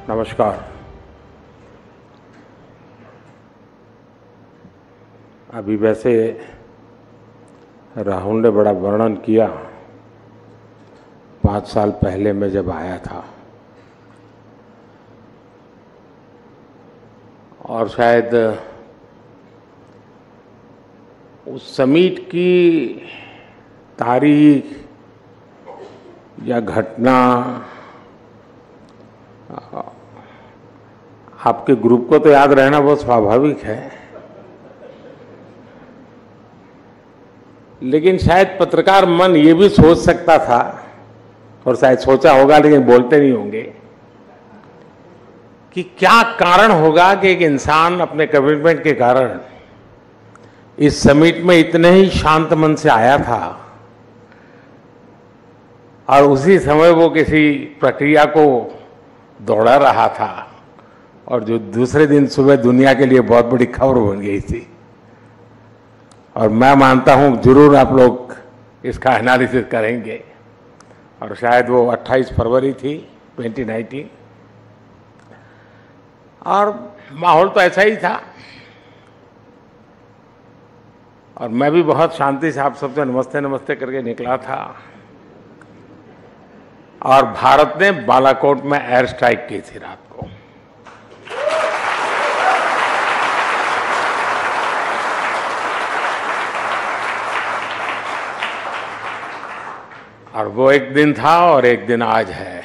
नमस्कार। अभी वैसे राहुल ने बड़ा वर्णन किया 5 साल पहले मैं जब आया था, और शायद उस समिट की तारीख या घटना आपके ग्रुप को तो याद रहना बहुत स्वाभाविक है, लेकिन शायद पत्रकार मन ये भी सोच सकता था, और शायद सोचा होगा लेकिन बोलते नहीं होंगे, कि क्या कारण होगा कि एक इंसान अपने कमिटमेंट के कारण इस समिट में इतने ही शांत मन से आया था और उसी समय वो किसी प्रक्रिया को दौड़ा रहा था, और जो दूसरे दिन सुबह दुनिया के लिए बहुत बड़ी खबर बन गई थी। और मैं मानता हूं जरूर आप लोग इसका एनालिसिस करेंगे, और शायद वो 28 फरवरी थी 2019, और माहौल तो ऐसा ही था। और मैं भी बहुत शांति से आप सबसे नमस्ते नमस्ते करके निकला था, और भारत ने बालाकोट में एयर स्ट्राइक की थी रात को। और वो एक दिन था और एक दिन आज है।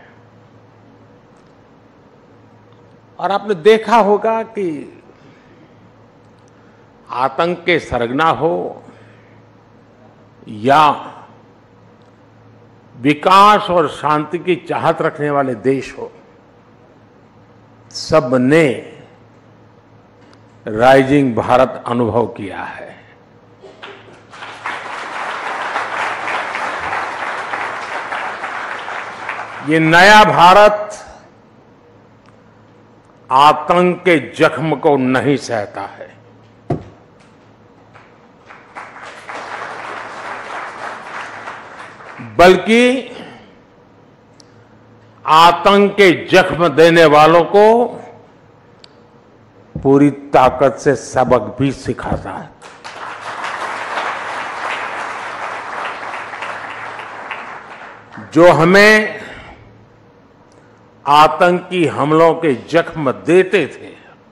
और आपने देखा होगा कि आतंक के सरगना हो या विकास और शांति की चाहत रखने वाले देश हो, सब ने राइजिंग भारत अनुभव किया है। ये नया भारत आतंक के जख्म को नहीं सहता है। बल्कि आतंक के जख्म देने वालों को पूरी ताकत से सबक भी सिखाता है। जो हमें आतंकी हमलों के जख्म देते थे,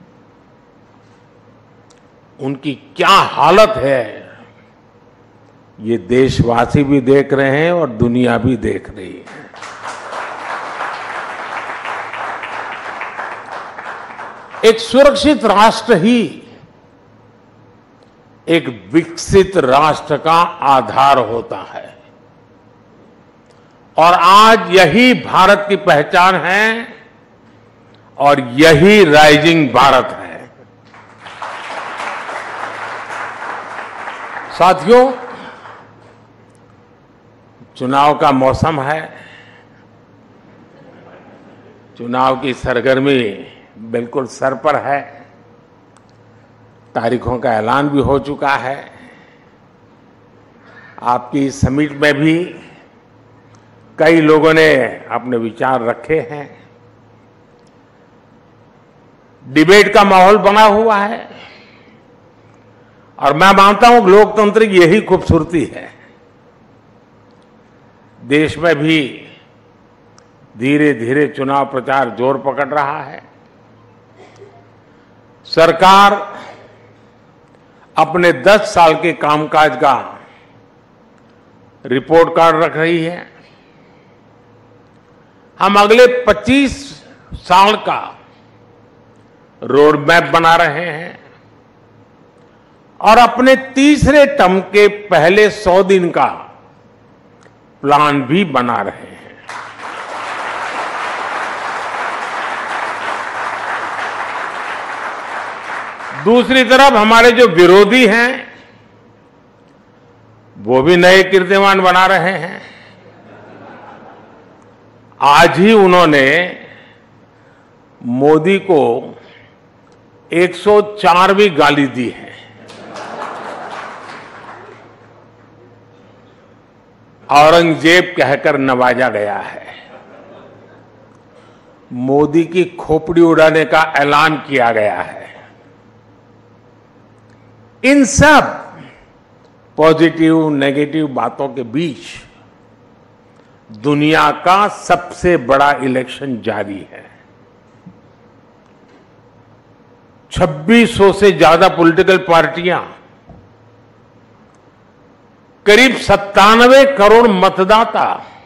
उनकी क्या हालत है ये देशवासी भी देख रहे हैं और दुनिया भी देख रही है। एक सुरक्षित राष्ट्र ही एक विकसित राष्ट्र का आधार होता है, और आज यही भारत की पहचान है, और यही राइजिंग भारत है। साथियों, चुनाव का मौसम है। चुनाव की सरगर्मी बिल्कुल सर पर है। तारीखों का ऐलान भी हो चुका है। आपकी समिट में भी कई लोगों ने अपने विचार रखे हैं। डिबेट का माहौल बना हुआ है, और मैं मानता हूं लोकतंत्र की यही खूबसूरती है। देश में भी धीरे धीरे चुनाव प्रचार जोर पकड़ रहा है। सरकार अपने 10 साल के कामकाज का रिपोर्ट कार्ड रख रही है। हम अगले 25 साल का रोड मैप बना रहे हैं, और अपने तीसरे टर्म के पहले 100 दिन का प्लान भी बना रहे हैं। दूसरी तरफ हमारे जो विरोधी हैं वो भी नए कीर्तिमान बना रहे हैं। आज ही उन्होंने मोदी को 104वीं गाली दी है। औरंगजेब कहकर नवाजा गया है। मोदी की खोपड़ी उड़ाने का ऐलान किया गया है। इन सब पॉजिटिव नेगेटिव बातों के बीच दुनिया का सबसे बड़ा इलेक्शन जारी है। 2600 से ज्यादा पॉलिटिकल पार्टियां, करीब 97 करोड़ मतदाता,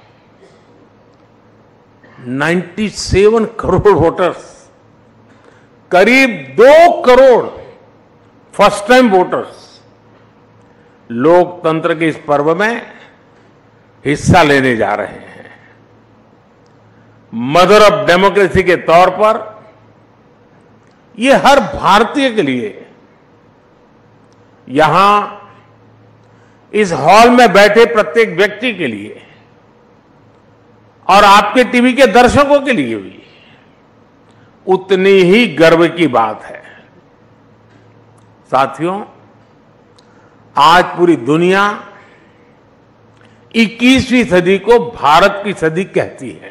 97 करोड़ वोटर्स, करीब 2 करोड़ फर्स्ट टाइम वोटर्स लोकतंत्र के इस पर्व में हिस्सा लेने जा रहे हैं। मदर ऑफ डेमोक्रेसी के तौर पर यह हर भारतीय के लिए, यहां इस हॉल में बैठे प्रत्येक व्यक्ति के लिए और आपके टीवी के दर्शकों के लिए भी उतनी ही गर्व की बात है। साथियों, आज पूरी दुनिया 21वीं सदी को भारत की सदी कहती है।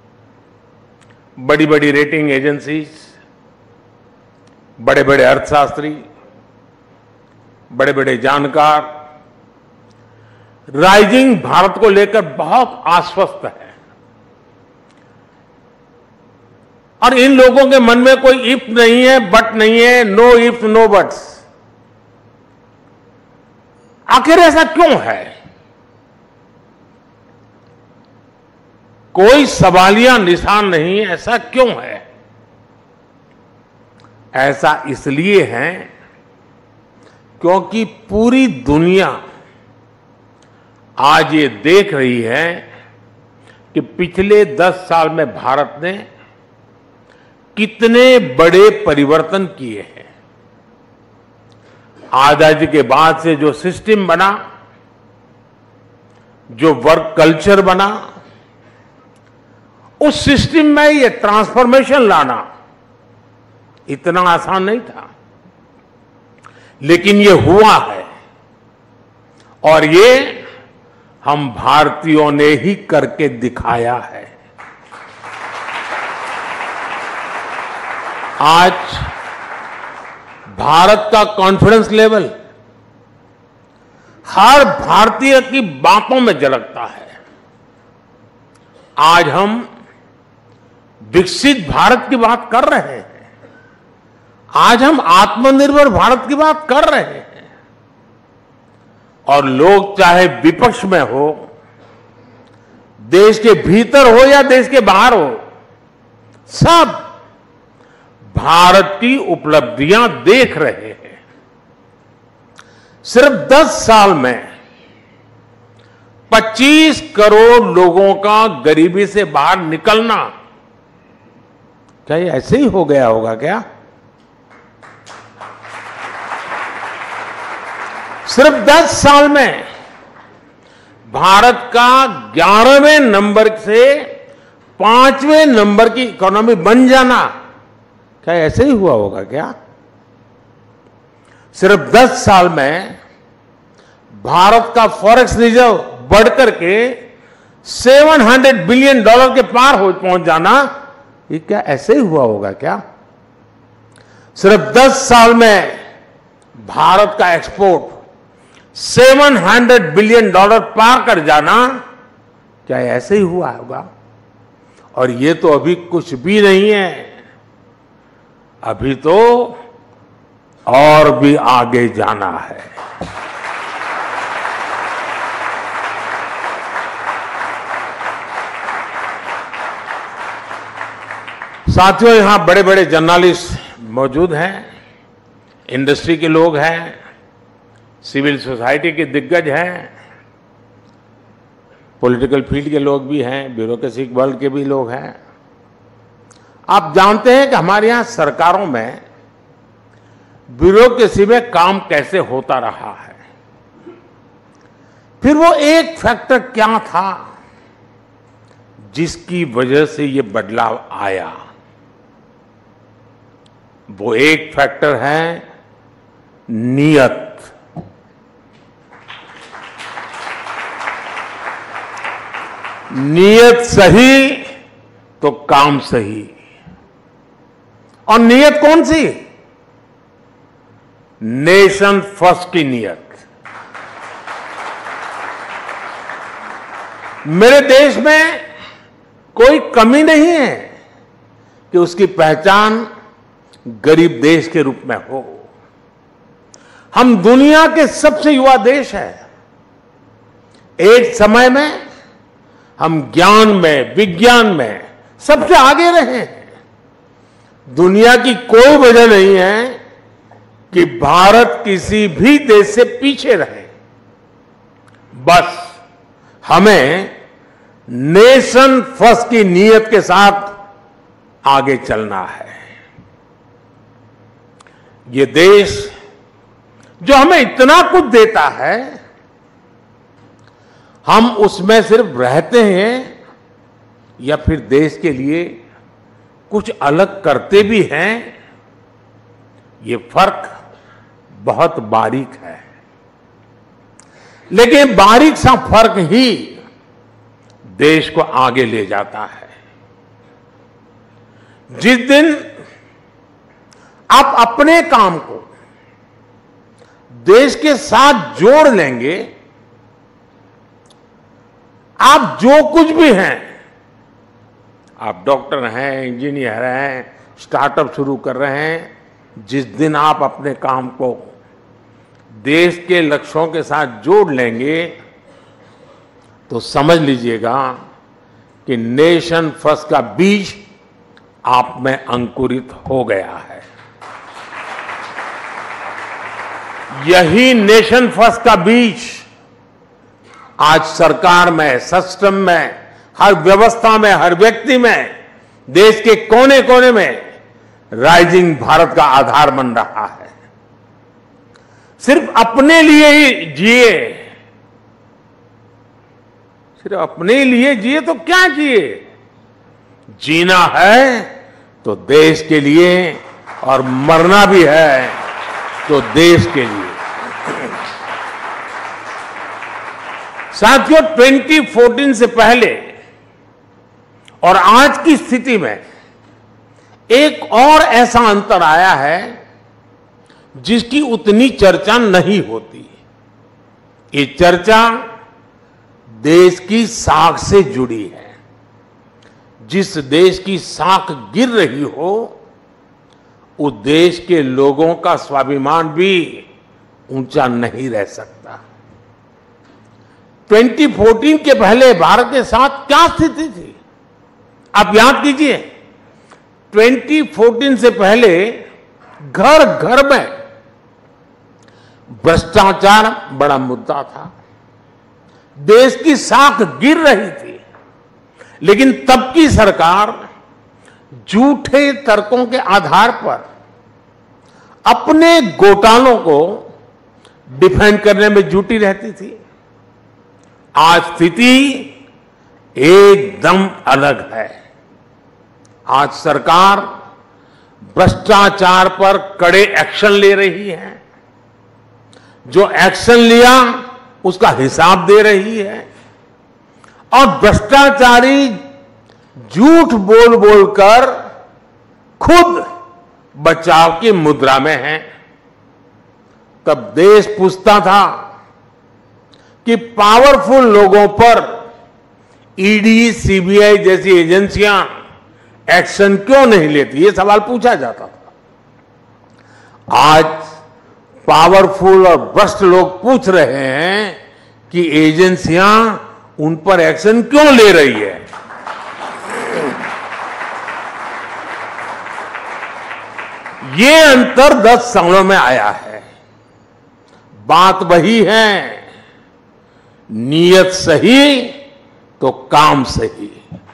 बड़ी बड़ी रेटिंग एजेंसीज, बड़े बड़े अर्थशास्त्री, बड़े बड़े जानकार राइजिंग भारत को लेकर बहुत आश्वस्त है। और इन लोगों के मन में कोई इफ नहीं है, बट नहीं है, नो इफ नो बट्स। आखिर ऐसा क्यों है? कोई सवालिया निशान नहीं, ऐसा क्यों है? ऐसा इसलिए है क्योंकि पूरी दुनिया आज ये देख रही है कि पिछले 10 साल में भारत ने कितने बड़े परिवर्तन किए हैं। आजादी के बाद से जो सिस्टम बना, जो वर्क कल्चर बना, उस सिस्टम में ये ट्रांसफॉर्मेशन लाना इतना आसान नहीं था, लेकिन ये हुआ है और ये हम भारतीयों ने ही करके दिखाया है। आज भारत का कॉन्फिडेंस लेवल हर भारतीय की बातों में झलकता है। आज हम विकसित भारत की बात कर रहे हैं, आज हम आत्मनिर्भर भारत की बात कर रहे हैं। और लोग चाहे विपक्ष में हो, देश के भीतर हो या देश के बाहर हो, सब भारत की उपलब्धियां देख रहे हैं। सिर्फ 10 साल में 25 करोड़ लोगों का गरीबी से बाहर निकलना, क्या ये ऐसे ही हो गया होगा क्या? सिर्फ 10 साल में भारत का 11वें नंबर से 5वें नंबर की इकोनॉमी बन जाना, क्या ऐसे ही हुआ होगा क्या? सिर्फ 10 साल में भारत का फॉरेक्स रिजर्व बढ़कर के $700 बिलियन के पार पहुंच जाना, ये क्या ऐसे ही हुआ होगा क्या? सिर्फ 10 साल में भारत का एक्सपोर्ट $700 बिलियन पार कर जाना, क्या ऐसे ही हुआ होगा? और ये तो अभी कुछ भी नहीं है, अभी तो और भी आगे जाना है। साथियों, यहां बड़े बड़े जर्नलिस्ट मौजूद हैं, इंडस्ट्री के लोग हैं, सिविल सोसाइटी के दिग्गज हैं, पॉलिटिकल फील्ड के लोग भी हैं, ब्यूरोक्रेसी वर्ल्ड के भी लोग हैं। आप जानते हैं कि हमारे यहां सरकारों में ब्यूरोक्रेसी में काम कैसे होता रहा है। फिर वो एक फैक्टर क्या था जिसकी वजह से ये बदलाव आया? वो एक फैक्टर है नियत। नियत सही तो काम सही। और नीयत कौन सी? नेशन फर्स्ट की नीयत। मेरे देश में कोई कमी नहीं है कि उसकी पहचान गरीब देश के रूप में हो। हम दुनिया के सबसे युवा देश हैं। एक समय में हम ज्ञान में, विज्ञान में सबसे आगे रहे हैं। दुनिया की कोई वजह नहीं है कि भारत किसी भी देश से पीछे रहे। बस हमें नेशन फर्स्ट की नीयत के साथ आगे चलना है। ये देश जो हमें इतना कुछ देता है, हम उसमें सिर्फ रहते हैं या फिर देश के लिए कुछ अलग करते भी हैं, ये फर्क बहुत बारीक है। लेकिन बारीक सा फर्क ही देश को आगे ले जाता है। जिस दिन आप अपने काम को देश के साथ जोड़ लेंगे, आप जो कुछ भी हैं, आप डॉक्टर हैं, इंजीनियर हैं, स्टार्टअप शुरू कर रहे हैं, जिस दिन आप अपने काम को देश के लक्ष्यों के साथ जोड़ लेंगे तो समझ लीजिएगा कि नेशन फर्स्ट का बीज आप में अंकुरित हो गया है। यही नेशन फर्स्ट का बीज आज सरकार में, सिस्टम में, हर व्यवस्था में, हर व्यक्ति में, देश के कोने कोने में राइजिंग भारत का आधार बन रहा है। सिर्फ अपने लिए ही जिए, सिर्फ अपने लिए जिए तो क्या जिए? जीना है तो देश के लिए, और मरना भी है तो देश के लिए। साथियों, 2014 से पहले और आज की स्थिति में एक और ऐसा अंतर आया है जिसकी उतनी चर्चा नहीं होती। ये चर्चा देश की साख से जुड़ी है। जिस देश की साख गिर रही हो, उस देश के लोगों का स्वाभिमान भी ऊंचा नहीं रह सकता। 2014 के पहले भारत के साथ क्या स्थिति थी? आप याद कीजिए, 2014 से पहले घर घर में भ्रष्टाचार बड़ा मुद्दा था। देश की साख गिर रही थी, लेकिन तब की सरकार झूठे तर्कों के आधार पर अपने घोटालों को डिफेंड करने में जुटी रहती थी। आज स्थिति एकदम अलग है। आज सरकार भ्रष्टाचार पर कड़े एक्शन ले रही है। जो एक्शन लिया उसका हिसाब दे रही है, और भ्रष्टाचारी झूठ बोल बोलकर खुद बचाव की मुद्रा में है। तब देश पूछता था कि पावरफुल लोगों पर ईडी, सीबीआई जैसी एजेंसियां एक्शन क्यों नहीं लेती, ये सवाल पूछा जाता था। आज पावरफुल और भ्रष्ट लोग पूछ रहे हैं कि एजेंसियां उन पर एक्शन क्यों ले रही है। ये अंतर 10 सालों में आया है। बात वही है, नीयत सही तो काम सही।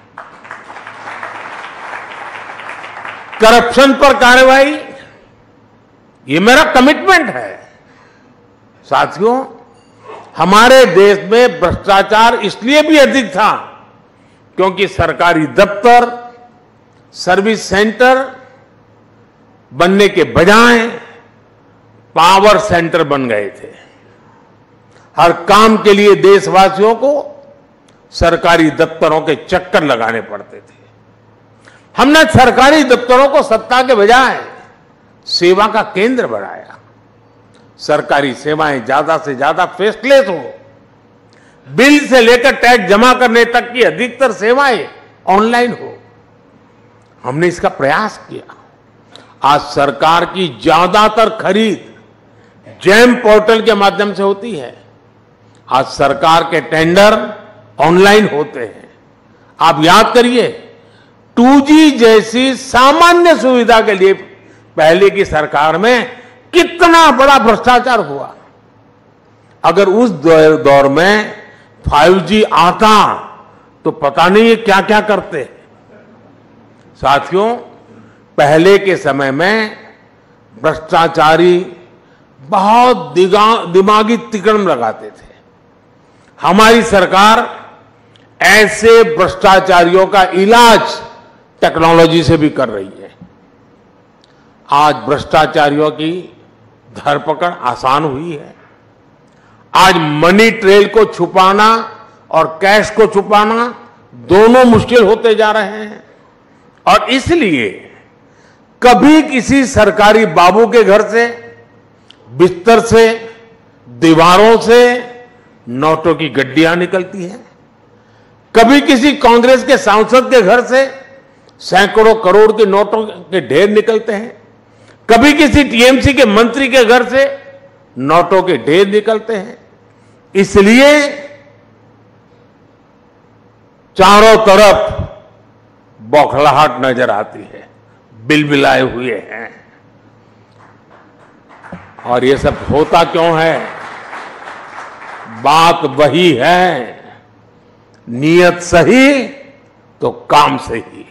करप्शन पर कार्रवाई, ये मेरा कमिटमेंट है। साथियों, हमारे देश में भ्रष्टाचार इसलिए भी अधिक था क्योंकि सरकारी दफ्तर, सर्विस सेंटर बनने के बजाय पावर सेंटर बन गए थे। हर काम के लिए देशवासियों को सरकारी दफ्तरों के चक्कर लगाने पड़ते थे। हमने सरकारी दफ्तरों को सत्ता के बजाय सेवा का केंद्र बनाया। सरकारी सेवाएं ज्यादा से ज्यादा फेसलेस हो, बिल से लेकर टैक्स जमा करने तक की अधिकतर सेवाएं ऑनलाइन हो। हमने इसका प्रयास किया। आज सरकार की ज्यादातर खरीद जैम पोर्टल के माध्यम से होती है। आज सरकार के टेंडर ऑनलाइन होते हैं। आप याद करिए, 2G जैसी सामान्य सुविधा के लिए पहले की सरकार में कितना बड़ा भ्रष्टाचार हुआ। अगर उस दौर में 5G आता तो पता नहीं ये क्या क्या करते। साथियों, पहले के समय में भ्रष्टाचारी बहुत दिमागी तिकड़म लगाते थे। हमारी सरकार ऐसे भ्रष्टाचारियों का इलाज टेक्नोलॉजी से भी कर रही है। आज भ्रष्टाचारियों की धरपकड़ आसान हुई है। आज मनी ट्रेल को छुपाना और कैश को छुपाना दोनों मुश्किल होते जा रहे हैं। और इसलिए कभी किसी सरकारी बाबू के घर से, बिस्तर से, दीवारों से नोटों की गड्डियां निकलती हैं। कभी किसी कांग्रेस के सांसद के घर से सैकड़ों करोड़ के नोटों के ढेर निकलते हैं। कभी किसी टीएमसी के मंत्री के घर से नोटों के ढेर निकलते हैं। इसलिए चारों तरफ बौखलाहट नजर आती है, बिलबिलाए हुए हैं। और ये सब होता क्यों है? बात वही है, नीयत सही तो काम सही।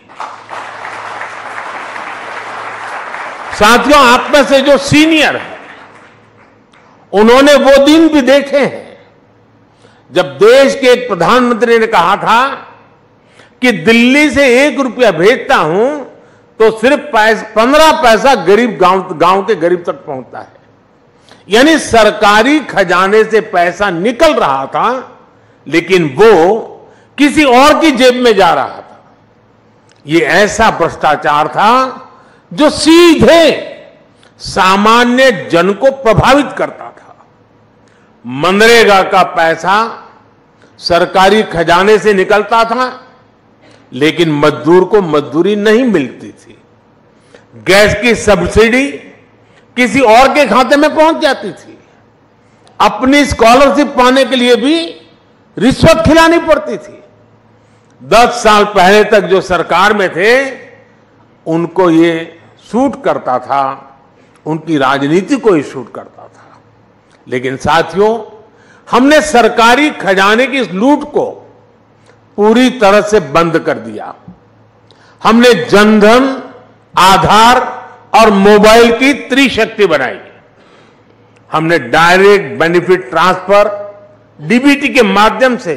साथियों, आप में से जो सीनियर हैं, उन्होंने वो दिन भी देखे हैं जब देश के एक प्रधानमंत्री ने कहा था कि दिल्ली से 1 रुपया भेजता हूं तो सिर्फ 15 पैसा गरीब गांव के गरीब तक पहुंचता है। यानी सरकारी खजाने से पैसा निकल रहा था, लेकिन वो किसी और की जेब में जा रहा था। ये ऐसा भ्रष्टाचार था जो सीधे सामान्य जन को प्रभावित करता था। मनरेगा का पैसा सरकारी खजाने से निकलता था, लेकिन मजदूर को मजदूरी नहीं मिलती थी। गैस की सब्सिडी किसी और के खाते में पहुंच जाती थी। अपनी स्कॉलरशिप पाने के लिए भी रिश्वत खिलानी पड़ती थी। 10 साल पहले तक जो सरकार में थे, उनको ये सूट करता था, उनकी राजनीति को ही सूट करता था। लेकिन साथियों, हमने सरकारी खजाने की इस लूट को पूरी तरह से बंद कर दिया। हमने जनधन, आधार और मोबाइल की त्रिशक्ति बनाई। हमने डायरेक्ट बेनिफिट ट्रांसफर डीबीटी के माध्यम से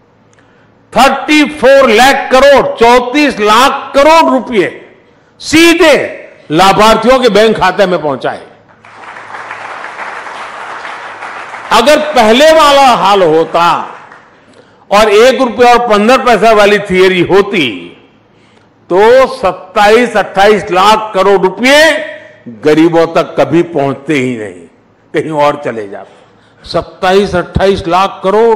34 लाख करोड़ 34 लाख करोड़ रुपए सीधे लाभार्थियों के बैंक खाते में पहुंचाए। अगर पहले वाला हाल होता और 1 रुपया और 15 पैसा वाली थियरी होती तो 27-28 लाख करोड़ रुपए गरीबों तक कभी पहुंचते ही नहीं, कहीं और चले जाते। 27-28 लाख करोड़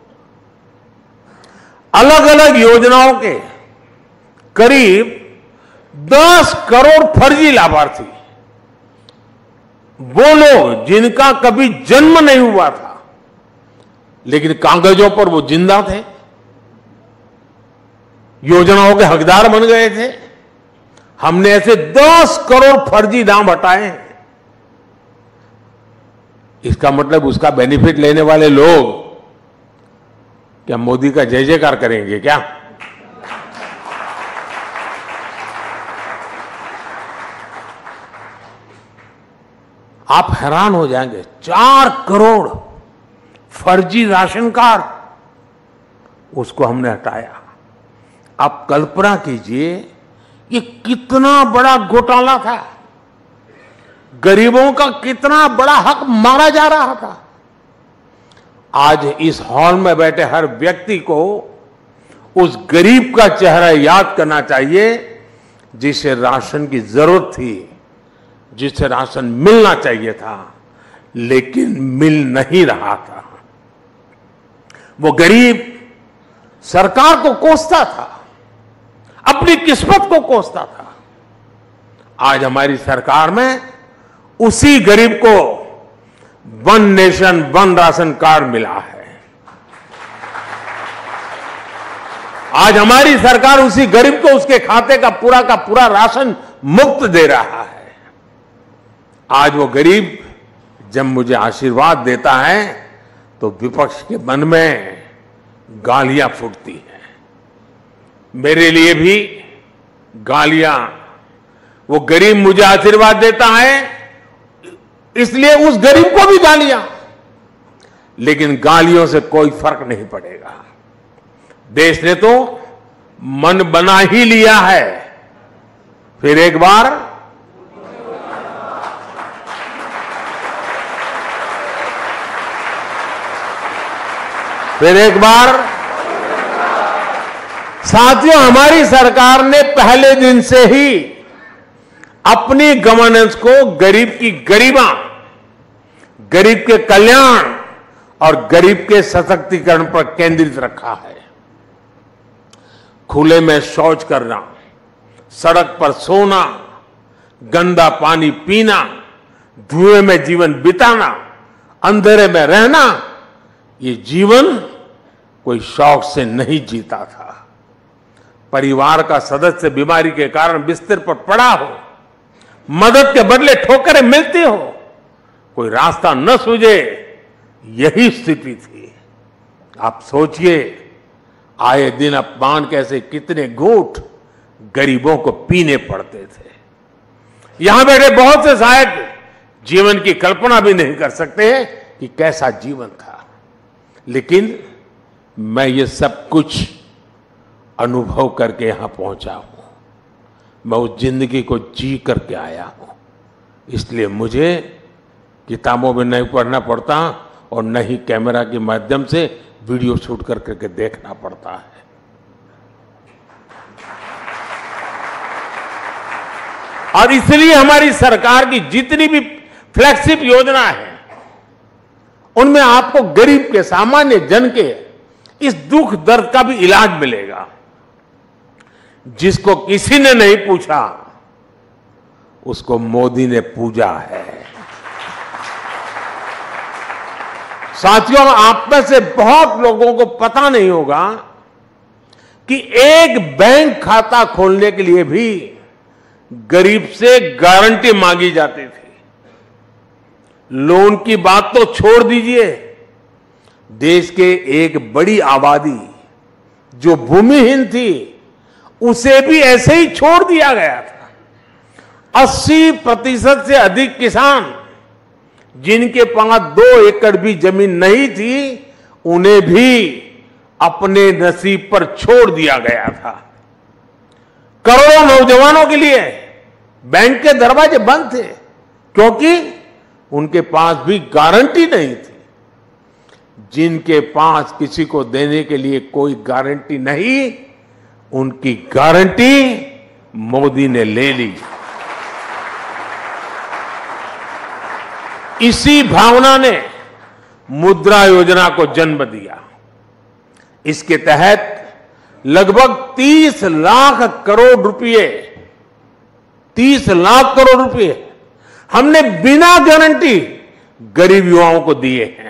अलग अलग योजनाओं के करीब 10 करोड़ फर्जी लाभार्थी, वो लोग जिनका कभी जन्म नहीं हुआ था लेकिन कागजों पर वो जिंदा थे, योजनाओं के हकदार बन गए थे। हमने ऐसे 10 करोड़ फर्जी नाम हटाए हैं। इसका मतलब उसका बेनिफिट लेने वाले लोग क्या मोदी का जय जयकार करेंगे क्या? आप हैरान हो जाएंगे, 4 करोड़ फर्जी राशन कार्ड, उसको हमने हटाया। आप कल्पना कीजिए ये कितना बड़ा घोटाला था, गरीबों का कितना बड़ा हक मारा जा रहा था। आज इस हॉल में बैठे हर व्यक्ति को उस गरीब का चेहरा याद करना चाहिए जिसे राशन की जरूरत थी, जिसे राशन मिलना चाहिए था, लेकिन मिल नहीं रहा था। वो गरीब सरकार को कोसता था, अपनी किस्मत को कोसता था। आज हमारी सरकार में उसी गरीब को one nation one ration card मिला है। आज हमारी सरकार उसी गरीब को उसके खाते का पूरा राशन मुफ्त दे रहा है। आज वो गरीब जब मुझे आशीर्वाद देता है तो विपक्ष के मन में गालियां फूटती हैं। मेरे लिए भी गालियां, वो गरीब मुझे आशीर्वाद देता है इसलिए उस गरीब को भी गालियां, लेकिन गालियों से कोई फर्क नहीं पड़ेगा। देश ने तो मन बना ही लिया है। फिर एक बार साथियों, हमारी सरकार ने पहले दिन से ही अपनी गवर्नेंस को गरीब की गरिमा, गरीब के कल्याण और गरीब के सशक्तिकरण पर केंद्रित रखा है। खुले में शौच करना, सड़क पर सोना, गंदा पानी पीना, धुएं में जीवन बिताना, अंधेरे में रहना, ये जीवन कोई शौक से नहीं जीता था। परिवार का सदस्य बीमारी के कारण बिस्तर पर पड़ा हो, मदद के बदले ठोकरें मिलती हो, कोई रास्ता न सूझे, यही स्थिति थी। आप सोचिए, आए दिन अपमान कैसे कितने घूंट गरीबों को पीने पड़ते थे। यहां बैठे बहुत से शायद जीवन की कल्पना भी नहीं कर सकते कि कैसा जीवन था, लेकिन मैं ये सब कुछ अनुभव करके यहां पहुंचा हूं। मैं उस जिंदगी को जी करके आया हूं, इसलिए मुझे किताबों में नहीं पढ़ना पड़ता और न ही कैमरा के माध्यम से वीडियो शूट करके देखना पड़ता है। और इसलिए हमारी सरकार की जितनी भी फ्लैगशिप योजना है, उनमें आपको गरीब के, सामान्य जन के इस दुख दर्द का भी इलाज मिलेगा। जिसको किसी ने नहीं पूछा, उसको मोदी ने पूजा है। साथियों, आप में से बहुत लोगों को पता नहीं होगा कि एक बैंक खाता खोलने के लिए भी गरीब से गारंटी मांगी जाती थी। लोन की बात तो छोड़ दीजिए, देश के एक बड़ी आबादी जो भूमिहीन थी, उसे भी ऐसे ही छोड़ दिया गया था। 80% से अधिक किसान जिनके पास 2 एकड़ भी जमीन नहीं थी, उन्हें भी अपने नसीब पर छोड़ दिया गया था। करोड़ों नौजवानों के लिए बैंक के दरवाजे बंद थे, क्योंकि उनके पास भी गारंटी नहीं थी। जिनके पास किसी को देने के लिए कोई गारंटी नहीं, उनकी गारंटी मोदी ने ले ली। इसी भावना ने मुद्रा योजना को जन्म दिया। इसके तहत लगभग 30 लाख करोड़ रुपए, 30 लाख करोड़ रुपए हमने बिना गारंटी गरीब युवाओं को दिए हैं।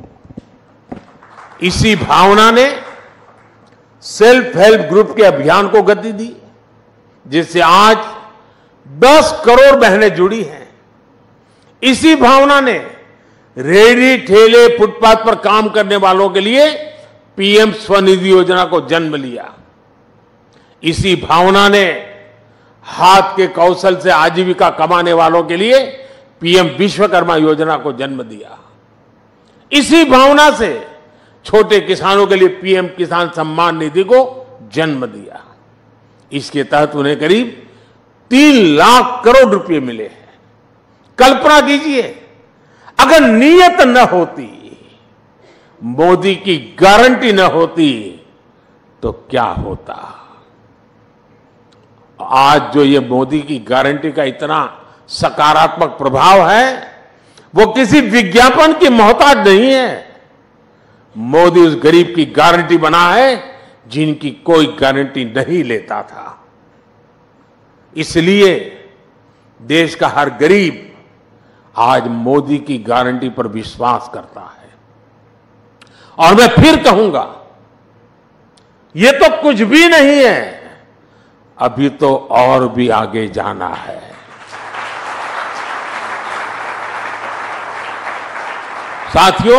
इसी भावना ने सेल्फ हेल्प ग्रुप के अभियान को गति दी, जिससे आज 10 करोड़ बहनें जुड़ी हैं। इसी भावना ने रेहड़ी ठेले फुटपाथ पर काम करने वालों के लिए पीएम स्वनिधि योजना को जन्म लिया। इसी भावना ने हाथ के कौशल से आजीविका कमाने वालों के लिए पीएम विश्वकर्मा योजना को जन्म दिया। इसी भावना से छोटे किसानों के लिए पीएम किसान सम्मान निधि को जन्म दिया। इसके तहत उन्हें करीब 3 लाख करोड़ रुपए मिले हैं। कल्पना कीजिए, अगर नीयत न होती, मोदी की गारंटी न होती, तो क्या होता। आज जो ये मोदी की गारंटी का इतना सकारात्मक प्रभाव है, वो किसी विज्ञापन की मोहताज नहीं है। मोदी उस गरीब की गारंटी बना है जिनकी कोई गारंटी नहीं लेता था। इसलिए देश का हर गरीब आज मोदी की गारंटी पर विश्वास करता है। और मैं फिर कहूंगा, ये तो कुछ भी नहीं है, अभी तो और भी आगे जाना है। साथियों,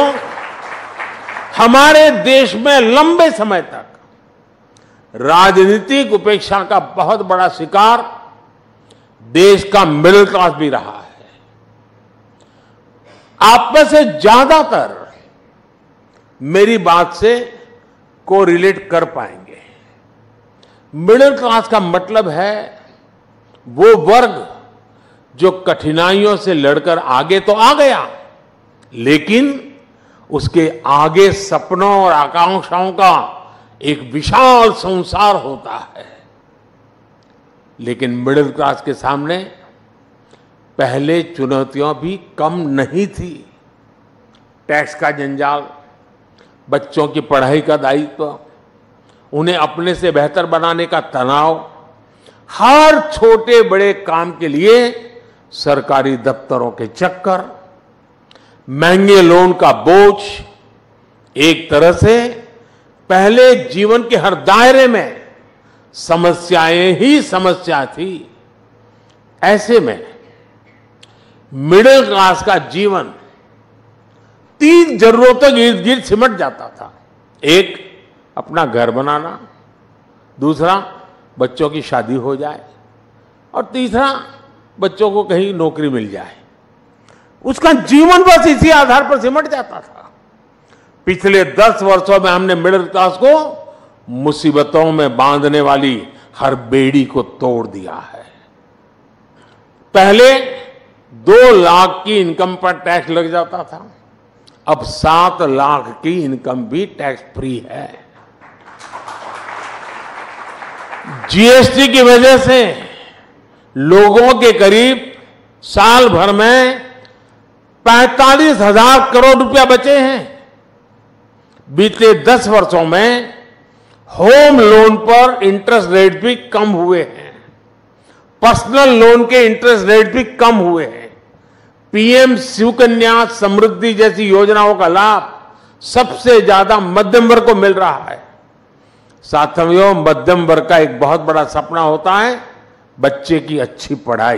हमारे देश में लंबे समय तक राजनीतिक उपेक्षा का बहुत बड़ा शिकार देश का मिडिल क्लास भी रहा है। आप में से ज्यादातर मेरी बात से कोरिलेट कर पाएंगे। मिडिल क्लास का मतलब है वो वर्ग जो कठिनाइयों से लड़कर आगे तो आ गया, लेकिन उसके आगे सपनों और आकांक्षाओं का एक विशाल संसार होता है। लेकिन मिडिल क्लास के सामने पहले चुनौतियां भी कम नहीं थी। टैक्स का जंजाल, बच्चों की पढ़ाई का दायित्व, उन्हें अपने से बेहतर बनाने का तनाव, हर छोटे बड़े काम के लिए सरकारी दफ्तरों के चक्कर, महंगे लोन का बोझ, एक तरह से पहले जीवन के हर दायरे में समस्याएं ही समस्या थी। ऐसे में मिडिल क्लास का जीवन 3 जरूरतों के इर्द गिर्द सिमट जाता था। एक, अपना घर बनाना, दूसरा, बच्चों की शादी हो जाए, और तीसरा, बच्चों को कहीं नौकरी मिल जाए। उसका जीवन बस इसी आधार पर सिमट जाता था। पिछले 10 वर्षों में हमने मिडिल क्लास को मुसीबतों में बांधने वाली हर बेड़ी को तोड़ दिया है। पहले 2 लाख की इनकम पर टैक्स लग जाता था, अब 7 लाख की इनकम भी टैक्स फ्री है। जीएसटी की वजह से लोगों के करीब साल भर में 45,000 करोड़ रुपया बचे हैं। बीते 10 वर्षों में होम लोन पर इंटरेस्ट रेट भी कम हुए हैं, पर्सनल लोन के इंटरेस्ट रेट भी कम हुए हैं। पीएम सुकन्या समृद्धि जैसी योजनाओं का लाभ सबसे ज्यादा मध्यम वर्ग को मिल रहा है। साथियों, मध्यम वर्ग का एक बहुत बड़ा सपना होता है बच्चे की अच्छी पढ़ाई।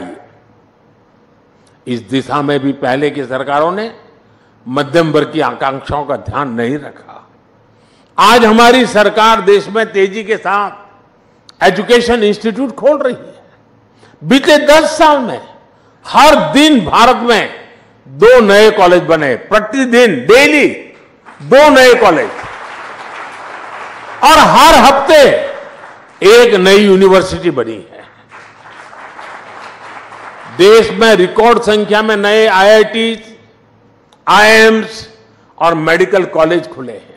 इस दिशा में भी पहले की सरकारों ने मध्यम वर्ग की आकांक्षाओं का ध्यान नहीं रखा। आज हमारी सरकार देश में तेजी के साथ एजुकेशन इंस्टीट्यूट खोल रही है। बीते 10 साल में हर दिन भारत में 2 नए कॉलेज बने, प्रतिदिन डेली 2 नए कॉलेज, और हर हफ्ते एक नई यूनिवर्सिटी बनी है। देश में रिकॉर्ड संख्या में नए आईआईटी, आईआईएम्स और मेडिकल कॉलेज खुले हैं।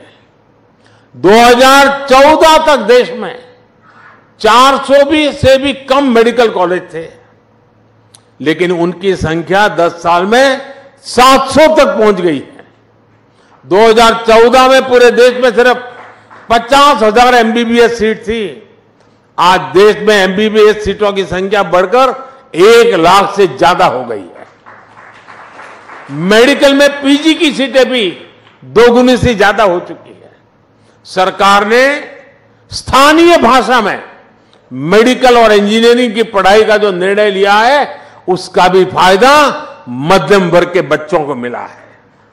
2014 तक देश में 400 से भी कम मेडिकल कॉलेज थे, लेकिन उनकी संख्या 10 साल में 700 तक पहुंच गई है। 2014 में पूरे देश में सिर्फ 50,000 एमबीबीएस सीट थी। आज देश में एमबीबीएस सीटों की संख्या बढ़कर 1 लाख से ज्यादा हो गई है। मेडिकल में पीजी की सीटें भी 2 गुनी से ज्यादा हो चुकी है। सरकार ने स्थानीय भाषा में मेडिकल और इंजीनियरिंग की पढ़ाई का जो निर्णय लिया है, उसका भी फायदा मध्यम वर्ग के बच्चों को मिला है।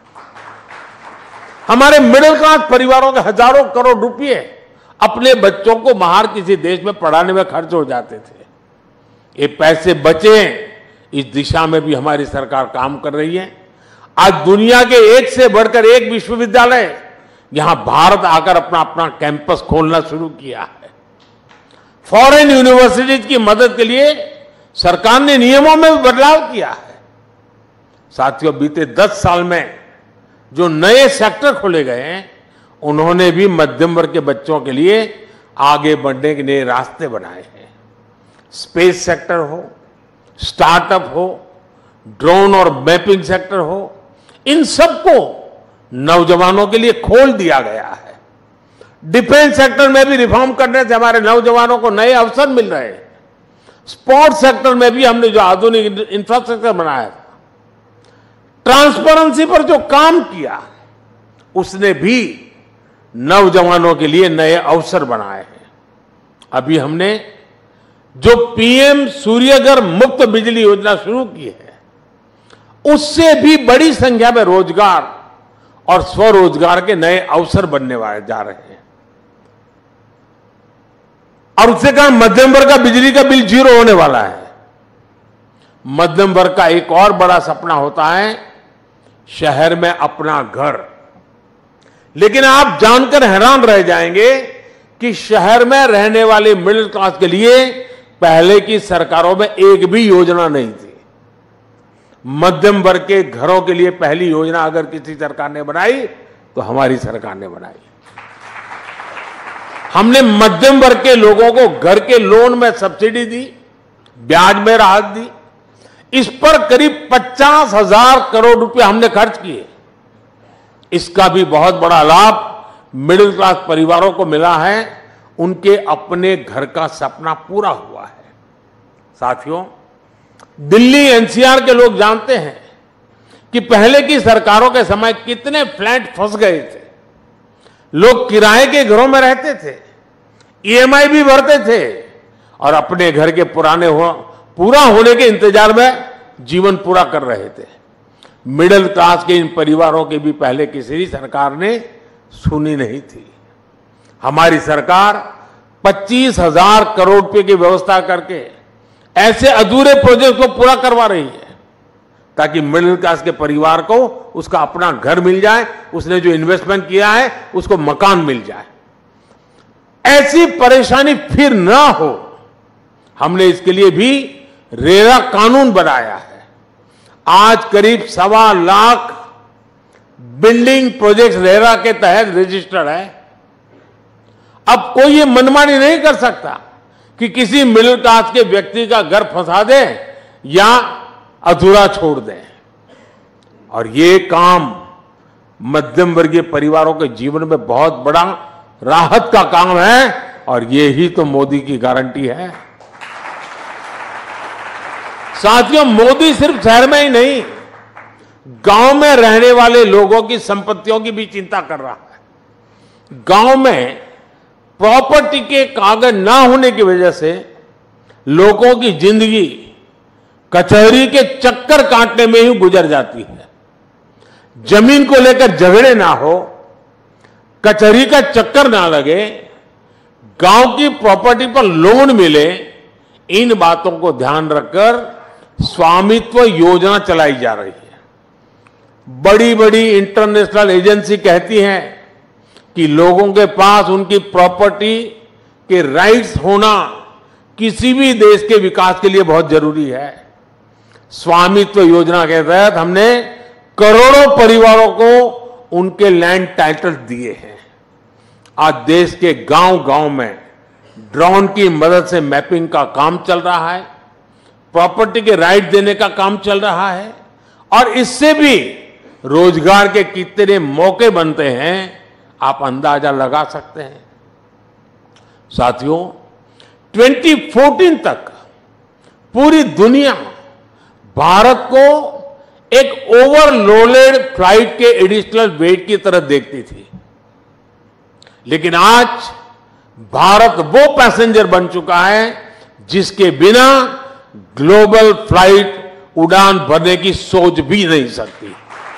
हमारे मिडिल क्लास परिवारों के हजारों करोड़ रुपए अपने बच्चों को बाहर किसी देश में पढ़ाने में खर्च हो जाते थे। ये पैसे बचे, इस दिशा में भी हमारी सरकार काम कर रही है। आज दुनिया के एक से बढ़कर एक विश्वविद्यालय यहां भारत आकर अपना अपना कैंपस खोलना शुरू किया है। फॉरेन यूनिवर्सिटीज की मदद के लिए सरकार ने नियमों में भी बदलाव किया है। साथियों, बीते 10 साल में जो नए सेक्टर खोले गए हैं, उन्होंने भी मध्यम वर्ग के बच्चों के लिए आगे बढ़ने के नए रास्ते बनाए हैं। स्पेस सेक्टर हो, स्टार्टअप हो, ड्रोन और मैपिंग सेक्टर हो, इन सबको नौजवानों के लिए खोल दिया गया है। डिफेंस सेक्टर में भी रिफॉर्म करने से हमारे नौजवानों को नए अवसर मिल रहे हैं। स्पोर्ट्स सेक्टर में भी हमने जो आधुनिक इंफ्रास्ट्रक्चर बनाया था, ट्रांसपेरेंसी पर जो काम किया, उसने भी नौजवानों के लिए नए अवसर बनाए हैं। अभी हमने जो पीएम सूर्यघर मुफ्त बिजली योजना शुरू की है, उससे भी बड़ी संख्या में रोजगार और स्वरोजगार के नए अवसर बनने वाले जा रहे हैं। और उससे कहा मध्यम वर्ग का बिजली का बिल 0 होने वाला है। मध्यम वर्ग का एक और बड़ा सपना होता है शहर में अपना घर। लेकिन आप जानकर हैरान रह जाएंगे कि शहर में रहने वाले मिडिल क्लास के लिए पहले की सरकारों में एक भी योजना नहीं थी। मध्यम वर्ग के घरों के लिए पहली योजना अगर किसी सरकार ने बनाई तो हमारी सरकार ने बनाई। हमने मध्यम वर्ग के लोगों को घर के लोन में सब्सिडी दी, ब्याज में राहत दी। इस पर करीब 50,000 करोड़ रुपए हमने खर्च किए। इसका भी बहुत बड़ा लाभ मिडिल क्लास परिवारों को मिला है। उनके अपने घर का सपना पूरा हुआ है। साथियों, दिल्ली एनसीआर के लोग जानते हैं कि पहले की सरकारों के समय कितने फ्लैट फंस गए थे। लोग किराए के घरों में रहते थे, ईएमआई भी भरते थे और अपने घर के पूरा होने के इंतजार में जीवन पूरा कर रहे थे। मिडिल क्लास के इन परिवारों की भी पहले किसी सरकार ने सुनी नहीं थी। हमारी सरकार 25,000 करोड़ रुपए की व्यवस्था करके ऐसे अधूरे प्रोजेक्ट को पूरा करवा रही है ताकि मिडिल क्लास के परिवार को उसका अपना घर मिल जाए, उसने जो इन्वेस्टमेंट किया है उसको मकान मिल जाए। ऐसी परेशानी फिर ना हो, हमने इसके लिए भी रेरा कानून बनाया है। आज करीब 1.25 लाख बिल्डिंग प्रोजेक्ट रेरा के तहत रजिस्टर्ड है। अब कोई ये मनमानी नहीं कर सकता कि किसी मिडिल क्लास के व्यक्ति का घर फंसा दे या अधूरा छोड़ दे। और ये काम मध्यम वर्गीय परिवारों के जीवन में बहुत बड़ा राहत का काम है और ये ही तो मोदी की गारंटी है। साथियों, मोदी सिर्फ शहर में ही नहीं, गांव में रहने वाले लोगों की संपत्तियों की भी चिंता कर रहा है। गांव में प्रॉपर्टी के कागज ना होने की वजह से लोगों की जिंदगी कचहरी के चक्कर काटने में ही गुजर जाती है। जमीन को लेकर झगड़े ना हो, कचहरी का चक्कर ना लगे, गांव की प्रॉपर्टी पर लोन मिले, इन बातों को ध्यान रखकर स्वामित्व योजना चलाई जा रही है। बड़ी बड़ी इंटरनेशनल एजेंसी कहती हैं कि लोगों के पास उनकी प्रॉपर्टी के राइट्स होना किसी भी देश के विकास के लिए बहुत जरूरी है। स्वामित्व योजना के तहत हमने करोड़ों परिवारों को उनके लैंड टाइटल दिए हैं। आज देश के गांव-गांव में ड्रोन की मदद से मैपिंग का काम चल रहा है, प्रॉपर्टी के राइट देने का काम चल रहा है और इससे भी रोजगार के कितने मौके बनते हैं आप अंदाजा लगा सकते हैं। साथियों, 2014 तक पूरी दुनिया भारत को एक ओवरलोडेड फ्लाइट के एडिशनल वेट की तरह देखती थी, लेकिन आज भारत वो पैसेंजर बन चुका है जिसके बिना ग्लोबल फ्लाइट उड़ान भरने की सोच भी नहीं सकती।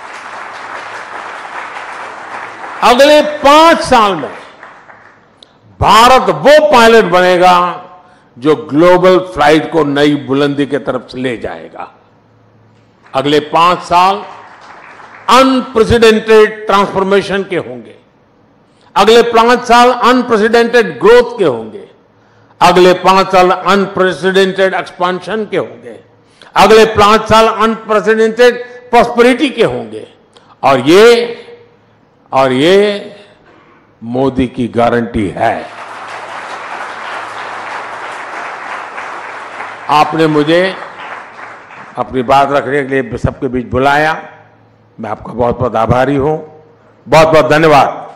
अगले 5 साल में भारत वो पायलट बनेगा जो ग्लोबल फ्लाइट को नई बुलंदी की तरफ ले जाएगा। अगले 5 साल अनप्रेसिडेंटेड ट्रांसफॉर्मेशन के होंगे। अगले 5 साल अनप्रेसिडेंटेड ग्रोथ के होंगे। अगले 5 साल अनप्रेसिडेंटेड एक्सपांशन के होंगे। अगले 5 साल अनप्रेसिडेंटेड प्रॉस्पेरिटी के होंगे। और ये मोदी की गारंटी है। आपने मुझे अपनी बात रखने के लिए सबके बीच बुलाया। मैं आपका बहुत बहुत आभारी हूं। बहुत बहुत धन्यवाद।